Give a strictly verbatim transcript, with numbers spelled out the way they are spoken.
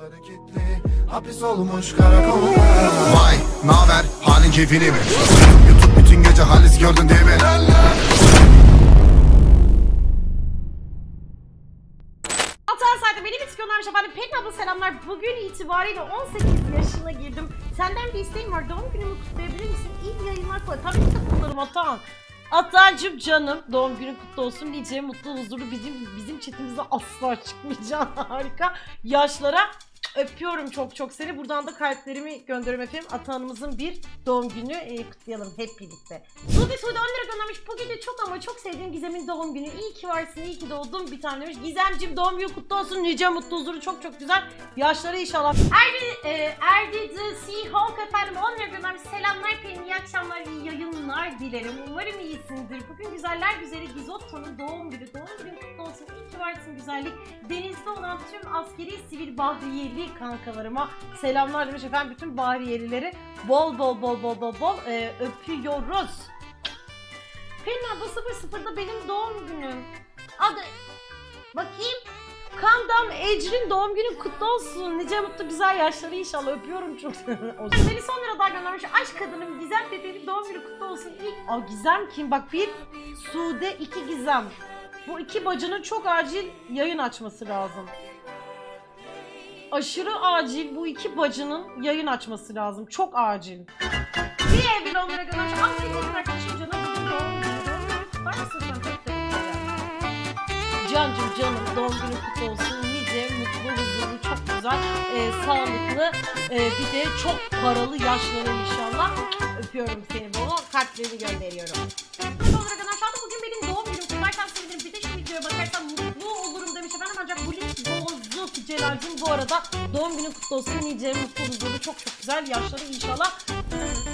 Hapis olmuş karakolda. Vay, naber? Halin keyfini mi? YouTube bütün gece halis gördün değil mi? Galatasaray'da beni bitiyorlarmış efendim. Pelin abla selamlar. Bugün itibariyle on sekiz yaşına girdim. Senden bir isteğim var. Doğum günümü kutlayabilir misin? İyi yayınlar koy. Tabii ki kutlarım Atan. Atacım canım. Doğum günün kutlu olsun. Nice mutlu huzurlu bizim bizim çetimizde asla çıkmayacağın harika yaşlara. Öpüyorum çok çok seni. Buradan da kalplerimi gönderiyorum efendim. Atanımızın bir doğum günü e, kutlayalım hep birlikte. Suudi Suudi on lira göndermiş. Bugün de çok ama çok sevdiğim Gizem'in doğum günü. İyi ki varsın, iyi ki doğdun bir tane demiş. Gizemciğim doğum günü kutlu olsun. Nice mutlu huzuru çok çok güzel. Yaşları inşallah. Erdi, e, Erdi The Seahawk efendim on lira göndermiş. Selamlar Pelin, iyi akşamlar, iyi yayınlar dilerim. Umarım iyisindir. Bugün güzeller güzeli Gizotto'nun doğum günü. Doğum günü kutlu olsun. İyi ki varsın güzellik. Denizde olan tüm askeri sivil bahriyeli kankalarıma selamlar demiş efendim. Bütün bahriyelileri bol bol bol bol bol bol e, öpüyoruz. Pelin abla sıfır sıfırda benim doğum günüm. Adı bakayım. Kandam Ecrin doğum günü kutlu olsun. Nice mutlu güzel yaşları inşallah. Öpüyorum çok. Beni son lira daha göndermiş. Aşk kadınım Gizem bebeğim doğum günü kutlu olsun. İlk... Aa, Gizem kim? Bak bir Sude, iki Gizem. Bu iki bacının çok acil yayın açması lazım. Aşırı acil bu iki bacının yayın açması lazım. Çok acil. Bir evli onlara kadar. Afrika'nın arkadaşım canım bugün doğum günü. Doğum günü kutlar mısın sen? Çok teşekkürler. Cancım canım doğum günü kutlu olsun. Nice, mutlu, huzurlu, çok güzel, e, sağlıklı, e, bir de çok paralı yaşları inşallah. Öpüyorum seni bol. Kalpleri gönderiyorum. Onlara kadar şu anda bugün benim doğum günüm. Kutlarken sevinirim. Bir de şu videoya bakarsan mutlu olurum demiş efendim. Ancak bu link bozuk. Celal'cim bu arada doğum günün kutlu olsun. Nice, mutlu, huzurlu, çok çok güzel yaşları inşallah.